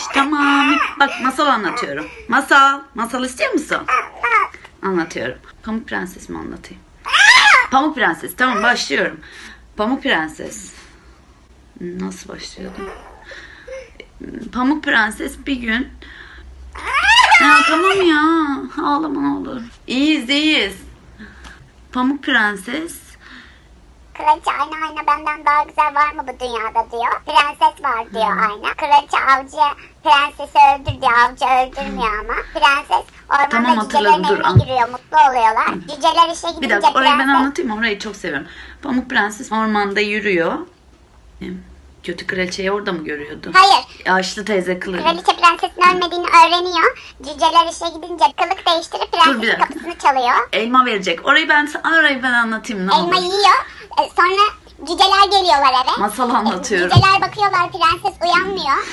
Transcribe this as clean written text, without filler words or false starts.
Tamam. Bak masal anlatıyorum. Masal. Masal istiyor musun? Anlatıyorum. Pamuk Prenses mi anlatayım? Pamuk Prenses. Tamam başlıyorum. Pamuk Prenses. Nasıl başlıyordum? Pamuk Prenses bir gün... Ya tamam ya. Ağlama ne olur. İyiyiz. Pamuk Prenses... Kraliçe ayna benden daha güzel var mı bu dünyada diyor. Prenses var diyor ayna. Kraliçe avcı prensesi öldür diyor. Avcı öldürmüyor ama. Prenses ormanda Tamam, hatırladım, cücelerin dur, evine giriyor. Mutlu oluyorlar. Cüceler işe gidince Bir dakika orayı ben prenses... anlatayım. Orayı çok seviyorum. Pamuk Prenses ormanda yürüyor. Kötü kraliçeyi orada mı görüyordu? Hayır. Yaşlı teyze kılığı. Kraliçe prensesin ölmediğini öğreniyor. Cüceler işe gidince kılık değiştirip bir prensesin dakika. kapısını çalıyor. Elma verecek. Orayı ben anlatayım ne Elma olur. yiyor. Sonra cüceler geliyorlar eve. Masal anlatıyorum. Cüceler bakıyorlar prenses uyanmıyor.